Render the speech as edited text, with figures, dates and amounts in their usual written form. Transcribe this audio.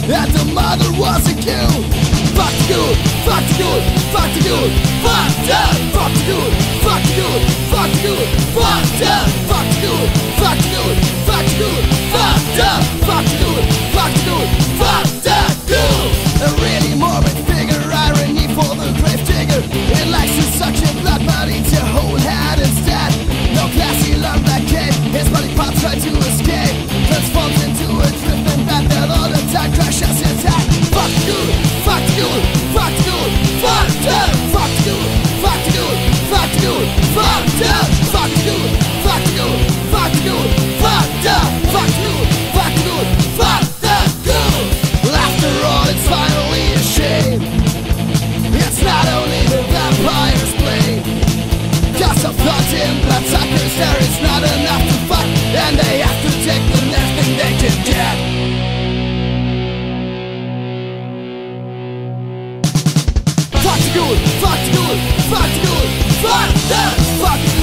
and the mother was a killed. Fuck the good, fuck the good, fuck the good, fuck that, fuck the good, fuck the good, fuck the good, fuck that, fuck the good, fuck the good, fuck the good, fuck that, fuck the good, fuck the good, fuck that good. A really morbid figure, irony for the grave digger. It likes to suck your blood but eats your whole head instead. No classy lump like cave, his body parts try to escape, transforms into a drifting bat that all the time crashes his head. Fuck the good, fuck the good, fuck the good, fuck that, fuck the good, fuck the good, fuck the good, fuck that, fuck the good, fuck the good, fuck the good, fuck that, fuck the good, fuck the good, fuck that good. After all, it's finally a shame. It's not only the vampire's blame. Cause of flooding bloodsuckers, there is not enough to fuck, and they have to take the next thing they can get. Fuck the good, fuck the good, fuck the good, fuck that, fuck the good.